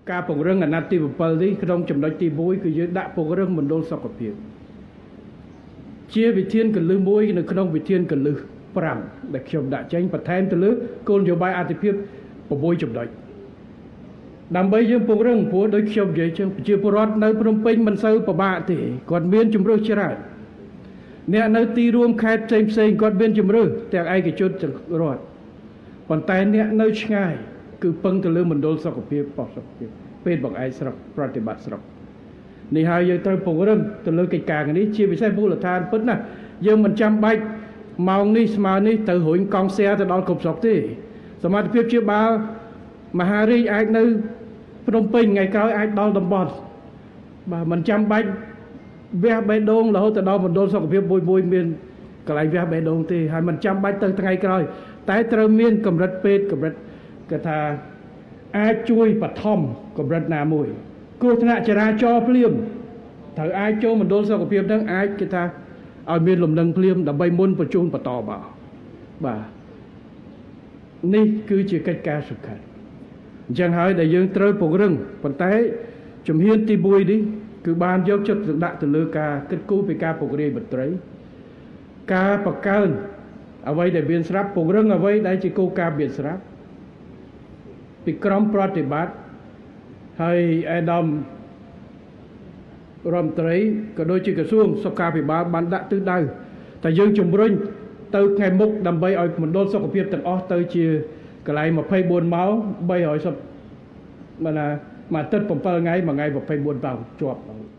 ការពង្រឹងអាណត្តិទី7នេះក្នុងចំណុចទី1គឺយើងដាក់ពង្រឹងមណ្ឌលសុខភាពជាវិធានកលឹះមួយនៅក្នុងវិធានកលឹះ5ដែលខ្ញុំដាក់ចេញបន្ថែមទៅលើគោលនយោបាយអាទិភាព6ចំណុចដើម្បីយើងពង្រឹងព្រោះដោយខ្ញុំនិយាយចឹងប្រជាពលរដ្ឋនៅភ្នំពេញមិនសូវពិបាកទេគាត់មានជំរឿសច្រើនអ្នកនៅទីរួមខេត្តផ្សេងគាត់មានជំរឿសទាំងឯកជនទាំងរដ្ឋប៉ុន្តែអ្នកនៅឆ្ងាយគឺពឹងទៅលើមណ្ឌលសុខភាពប៉ុស្តិ៍សុខភាពពេទ្យបង្អែកស្រុកប្រតិបត្តិស្រុកនេះហើយយើងត្រូវពង្រឹងទៅលើកិច្ចការនេះជាពិសេសមូលដ្ឋានពិតណាយើងមិនចាំបាច់ម៉ោងនេះស្មើនេះទៅរុញកង់សែទៅដល់គ្រប់ស្រុកទេសមត្ថភាពជាបាលមហារាជអាចនៅភ្នំពេញថ្ងៃក្រោយអាចដល់តំបន់បាទមិនចាំបាច់វះបេះដូងរហូតទៅដល់មណ្ឌលសុខភាពមួយមានកន្លែងវះបេះដូងទេហើយមិនចាំបាច់ទៅថ្ងៃក្រោយតែត្រូវមានកម្រិតពេទ្យកម្រិតគេថាអាចជួយបឋមកម្រិតណាមួយគ្រោះថ្នាក់ចរាចរណ៍ភ្លាមត្រូវអាចចូលមណ្ឌលសុខភាពហ្នឹងអាចគេថាឲ្យមានលំនឹងភ្លាមដើម្បីមុនបញ្ជូនបន្តមកបាទនេះគឺជាកិច្ចការសំខាន់អញ្ចឹងហើយដែលយើងត្រូវពង្រឹងប៉ុន្តែជំហានទី1នេះគឺបានយកចិត្តទុកដាក់ទៅលើការគិតគូរពីការពង្រាយមន្ត្រីការបង្កើនអ្វីដែលមានស្រាប់ពង្រឹងអ្វីដែលជាគោលការណ៍មានស្រាប់ពីក្រមប្រតិបត្តិហើយអាដាមរដ្ឋមន្ត្រីក៏ដូចជាក្រសួងសុខាភិបាលបានដាក់ទិសដៅតែយើងជំរុញទៅថ្ងៃមុខដើម្បីឲ្យមណ្ឌលសុខភាពទាំងអស់ទៅជាកន្លែង24ម៉ោង310មកអាទិត្យ7ថ្ងៃមួយថ្ងៃ24ម៉ោងជាប់